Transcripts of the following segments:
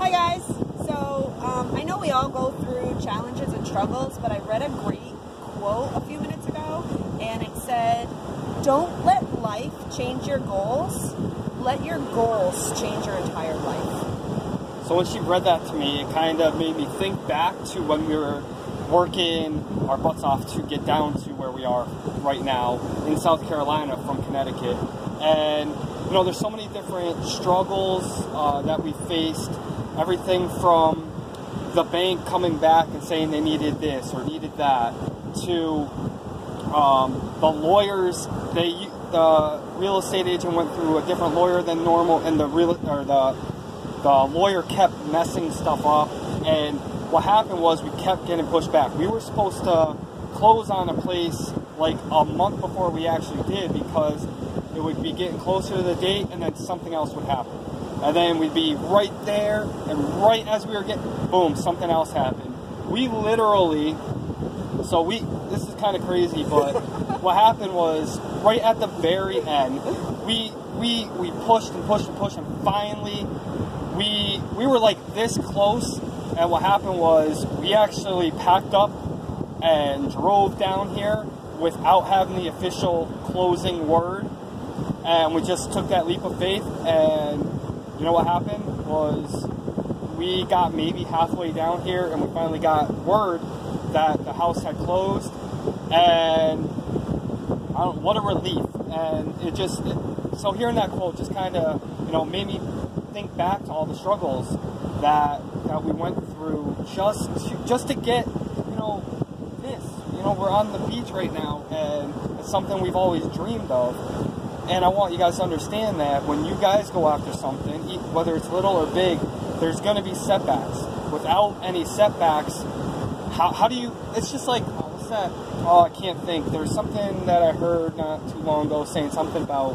Hi guys. So I know we all go through challenges and struggles, but I read a great quote a few minutes ago, and it said, "Don't let life change your goals. Let your goals change your entire life." So when she read that to me, it kind of made me think back to when we were working our butts off to get down to where we are right now in South Carolina from Connecticut. And you know, there's so many different struggles that we faced. Everything from the bank coming back and saying they needed this or needed that, to the lawyers. The real estate agent went through a different lawyer than normal, and the lawyer kept messing stuff up. And what happened was we kept getting pushed back. We were supposed to close on a place like a month before we actually did, because it would be getting closer to the date and then something else would happen. And then we'd be right there, and right as we were getting, boom, something else happened. We literally, this is kind of crazy, but what happened was right at the very end, we pushed and pushed and pushed, and finally we were like this close. And what happened was we actually packed up and drove down here without having the official closing word. And we just took that leap of faith. And you know what happened was we got maybe halfway down here, and we finally got word that the house had closed. And what a relief. And so hearing that quote just kind of, you know, made me think back to all the struggles that we went through just to get, you know, this. You know, we're on the beach right now, and it's something we've always dreamed of. And I want you guys to understand that when you guys go after something, whether it's little or big, there's going to be setbacks. Without any setbacks, how do you, it's just like, what's that? Oh, I can't think. There's something that I heard not too long ago saying something about,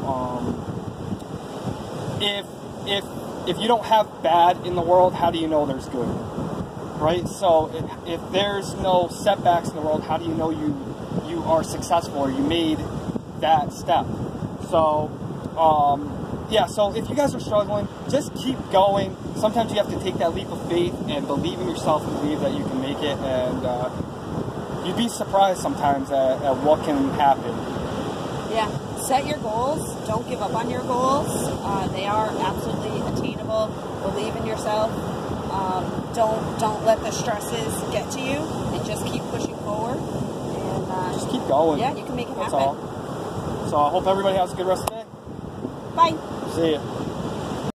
if you don't have bad in the world, how do you know there's good? Right? So if there's no setbacks in the world, how do you know you are successful, or you made that step? So, yeah, so if you guys are struggling, just keep going. Sometimes you have to take that leap of faith and believe in yourself and believe that you can make it. And you'd be surprised sometimes at what can happen. Yeah. Set your goals. Don't give up on your goals. They are absolutely attainable. Believe in yourself. Don't let the stresses get to you, and just keep pushing forward. And just keep going. Yeah, you can make it happen. That's all. So I hope everybody has a good rest of the day. Bye. See ya.